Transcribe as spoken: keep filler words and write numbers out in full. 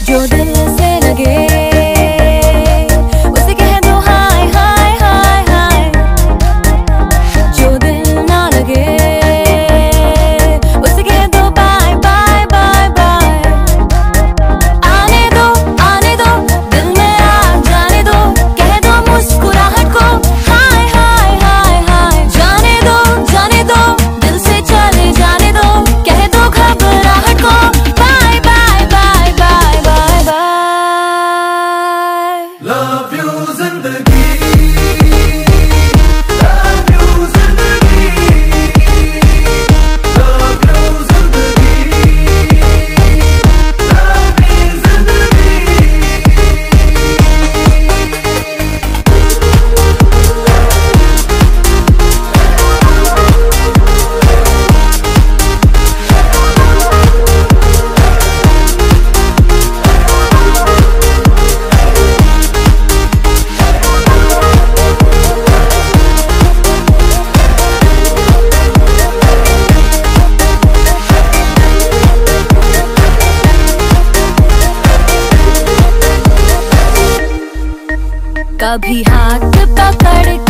जो दिल से लगे उसे कह दो हाय हाय हाय हाय, जो दिल ना लगे उसे कह दो बाय बाय बाय बाय। आने दो आने दो दिल में आ जाने दो, कह दो मुस्कुराहट को हाय हाय हाय हाय। जाने दो जाने दो दिल से चले जाने दो, कह दो घबराहट को bye bye bye bye bye bye. Love you जिंदगी, लव यू जिंदगी, लव यू जिंदगी, लव यू जिंदगी। कभी हाथ पकड़